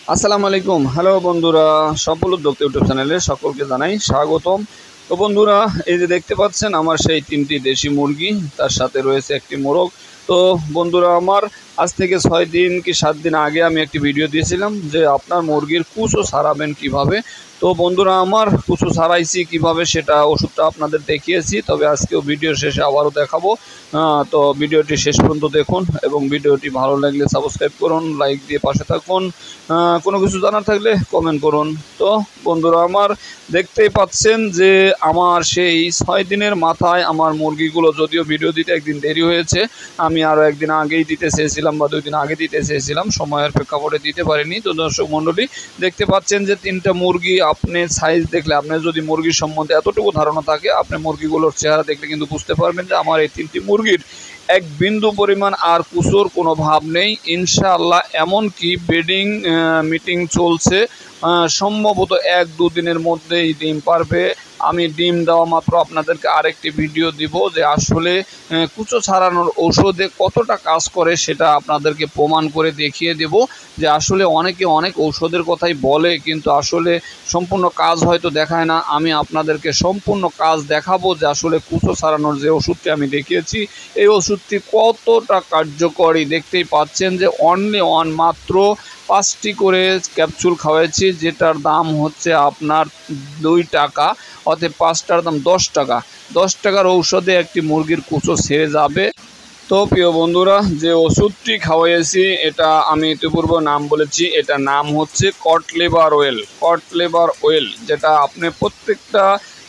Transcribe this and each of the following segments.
আসসালামু আলাইকুম। হ্যালো বন্ধুরা, সফলত ইউটিউব চ্যানেলে সকলকে জানাই স্বাগতম। তো বন্ধুরা, এই যে দেখতে পাচ্ছেন আমার সেই 3টি দেশি মুরগি, তার সাথে রয়েছে একটি মোরগ। তো বন্ধুরা আমার, আজ থেকে 6 দিন কি 7 দিন আগে আমি একটি ভিডিও দিয়েছিলাম যে আপনার মুরগির কুচো ছাড়াবেন কিভাবে। তো বন্ধুরা আমার, কুচো ছাড়াইছি কিভাবে সেটা ওষুধটা আপনাদের দেখিয়েছি, তবে আজকেও ভিডিও শেষে আবারও দেখাবো। তো ভিডিওটি শেষ পর্যন্ত দেখুন এবং ভিডিওটি ভালো লাগলে সাবস্ক্রাইব করুন, লাইক দিয়ে পাশে থাকুন। কোনো কিছু জানার থাকলে কমেন্ট করুন। তো বন্ধুরা আমার, দেখতেই পাচ্ছেন যে আমার সেই 6 দিনের মাথায় আমার মুরগিগুলো, যদিও ভিডিও দিতে একদিন দেরি হয়েছে, আমি আরও একদিন আগেই দিতে চেয়েছিলাম বা 2 দিন আগে দিতে চেয়েছিলাম, সময়ের প্রেক্ষাপটে দিতে পারিনি। তো দর্শক মণ্ডলী, দেখতে পাচ্ছেন যে 3টা মুরগি, আপনি সাইজ দেখলে, আপনার যদি মুরগির সম্বন্ধে এতটুকু ধারণা থাকে, আপনি মুরগিগুলোর চেহারা দেখলে কিন্তু বুঝতে পারবেন যে আমার এই 3টি মুরগির এক বিন্দু পরিমাণ আর কুচোর কোনো ভাব নেই ইনশাআল্লাহ। এমনকি বেডিং মিটিং চলছে, সম্ভবত 1-2 দিনের মধ্যেই ডিম পারবে। আমি ডিম দেওয়া মাত্র আপনাদেরকে আরেকটি ভিডিও দিব যে আসলে কুচো ছাড়ানোর ঔষধে কতটা কাজ করে সেটা আপনাদেরকে প্রমাণ করে দেখিয়ে দেব। যে আসলে অনেকে অনেক ঔষধের কথাই বলে, কিন্তু আসলে সম্পূর্ণ কাজ হয়তো দেখায় না। আমি আপনাদেরকে সম্পূর্ণ কাজ দেখাবো যে আসলে কুচো ছাড়ানোর যে ওষুধটি আমি দেখিয়েছি, এই ওষুধটি কতটা কার্যকরী। দেখতেই পাচ্ছেন যে মাত্র 5টি করে ক্যাপসুল খাওয়াচ্ছি, যেটার দাম হচ্ছে আপনার 2 টাকা, অতএব 5টার দাম 10 টাকা। 10 টাকার ঔষধে একটি মুরগির কুচো ছেড়ে যাবে। তো প্রিয় বন্ধুরা, যে ওষুধটি খাওয়াইছি এটা আমি ইতিপূর্বে নাম বলেছি, এটা নাম হচ্ছে কট লিভার অয়েল, যেটা আপনি প্রত্যেকটা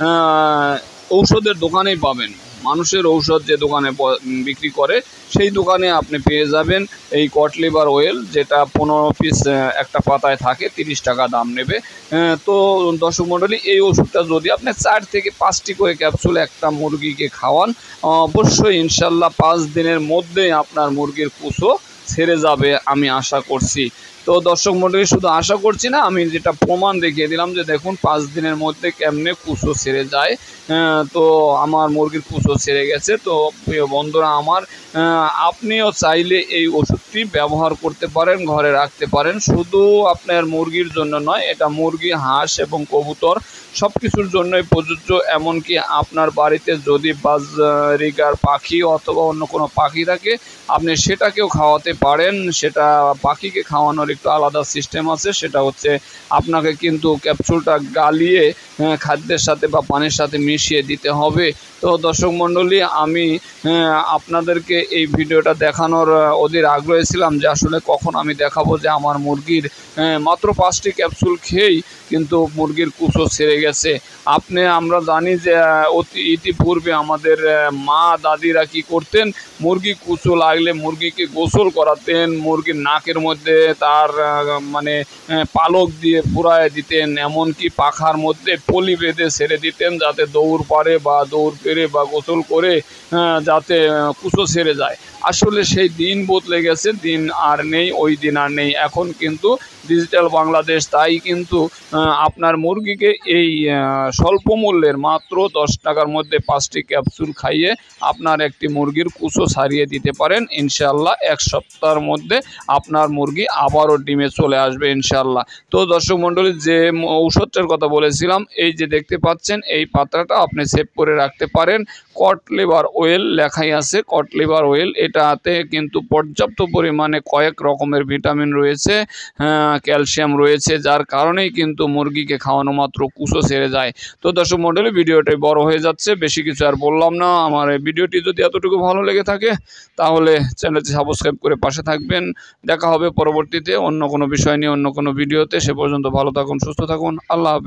ঔষধের দোকানেই পাবেন। মানুষের ঔষধ যে দোকানে বিক্রি করে সেই দোকানে আপনি পেয়ে যাবেন এই কট লিভার অয়েল, যেটা 15 পিস একটা পাতায় থাকে, 30 টাকা দাম নেবে। তো দর্শক মণ্ডলী, এই ওষুধটা যদি আপনি 4 থেকে 5টি করে ক্যাপসুল একটা মুরগিকে খাওয়ান, অবশ্যই ইনশাল্লাহ 5 দিনের মধ্যেই আপনার মুরগির কুচো ছেড়ে যাবে, আমি আশা করছি। তো দর্শক মণ্ডলী, শুধু আশা করছি না, আমি যেটা প্রমাণ দেখিয়ে দিলাম যে দেখুন 5 দিনের মধ্যে কেমনে কুচো ছেড়ে যায়। তো আমার মুরগির কুচো ছেড়ে গেছে। তো প্রিয় বন্ধুরা আমার, আপনিও চাইলে এই ওষুধটি ব্যবহার করতে পারেন, ঘরে রাখতে পারেন। শুধু আপনার মুরগির জন্য নয়, এটা মুরগি, হাঁস এবং কবুতর সব কিছুর জন্যই প্রযোজ্য। এমনকি আপনার বাড়িতে যদি বাজরিগার পাখি অথবা অন্য কোনো পাখি থাকে, আপনি সেটাকেও খাওয়াতে পারেন। সেটা পাখিকে খাওয়ানোর একটু আলাদা সিস্টেম আছে, সেটা হচ্ছে আপনাকে কিন্তু ক্যাপসুলটা গালিয়ে খাদ্যের সাথে বা পানির সাথে মিশিয়ে দিতে হবে। তো দর্শক মণ্ডলী, আমি আপনাদেরকে এই ভিডিওটা দেখানোর অধীর আগ্রহী ছিলাম যে আসলে কখন আমি দেখাবো যে আমার মুরগির মাত্র 5টি ক্যাপসুল খেয়েই কিন্তু মুরগির কুচো ছেড়ে গেছে। আমরা জানি যে ইতিপূর্বে আমাদের মা দাদিরা কি করতেন, মুরগি কুচো লাগলে মুরগিকে গোসল করাতেন, মুরগির নাকের মধ্যে তার পালক দিয়ে পুরায় দিতেন, এমনকি পাখার মধ্যে পলি বেঁধে ছেড়ে দিতেন যাতে দৌড় পারে বা দৌড় পেরে বা গোসল করে যাতে কুচো ছেড়ে যায়। আসলে সেই দিন বদলে গেছে, দিন আর নেই, ওই দিন আর নেই। এখন কিন্তু ডিজিটাল বাংলাদেশ, তাই কিন্তু আপনার মুরগিকে এই স্বল্প মূল্যের মাত্র 10 টাকার মধ্যে 5টি ক্যাপসুল খাইয়ে আপনার একটি মুরগির কুচো ছাড়িয়ে দিতে পারেন ইনশাআল্লাহ। 1 সপ্তাহের মধ্যে আপনার মুরগি আবারও ডিমে চলে আসবে ইনশাআল্লাহ। তো দর্শক মণ্ডলী, যে ঔষধটার কথা বলেছিলাম, এই যে দেখতে পাচ্ছেন এই পাত্রটা আপনি সেভ করে রাখতে পারেন। কট লিভার অয়েল লেখাই আছে, কট লিভার অয়েল। এটাতে কিন্তু পর্যাপ্ত পরিমাণে কয়েক রকমের ভিটামিন রয়েছে, ক্যালসিয়াম রয়েছে, যার কারণেই কিন্তু মুরগিকে খাওয়ানো মাত্র কুচো ছেড়ে যায়। তো দর্শক মণ্ডলী, ভিডিওটাই বড় হয়ে যাচ্ছে, বেশি কিছু আর বললাম না। আমার এই ভিডিওটি যদি এতটুকু ভালো লেগে থাকে তাহলে চ্যানেলটি সাবস্ক্রাইব করে পাশে থাকবেন। দেখা হবে পরবর্তীতে অন্য কোনো বিষয় নিয়ে, অন্য কোনো ভিডিওতে। সে পর্যন্ত ভালো থাকুন, সুস্থ থাকুন। আল্লাহ হাফেজ।